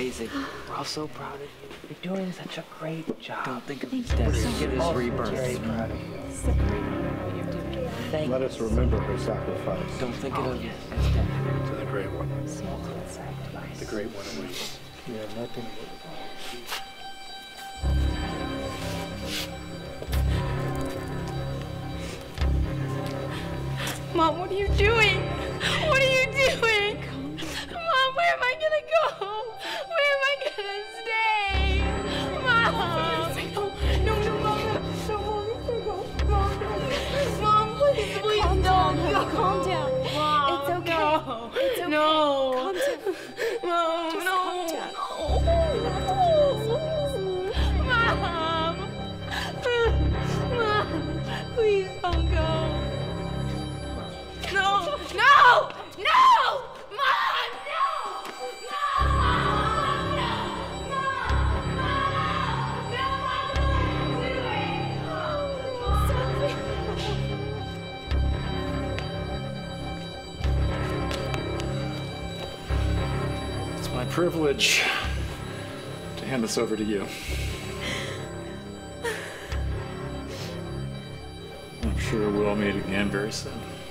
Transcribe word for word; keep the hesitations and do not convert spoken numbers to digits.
amazing. We're all so proud of you. You're doing such a great job. Don't think of his Thank death. you so Think of his much. rebirth. Very proud of you. So great what you're doing. Thank Let you. us remember her sacrifice. Don't think oh, of yes. his death. To the great one. So good sacrifice. The great one awaits. You have nothing but Mom, what are you doing? What are you doing? Mom, where am I gonna go? Where am I gonna stay? Mom! No, no, Mom, no, Mom, no, Mom, please, please Calm don't down, go. honey, calm down. Mom, It's okay. No. It's okay. No. Calm down. Mom, Just no. calm down. Mom! Mom, please don't go. No! No! No! Mom! No! No! Mom! No! Mom! Mom! No! Mom! Don't do it! It's my privilege to hand this over to you. I'm sure we'll meet again very soon.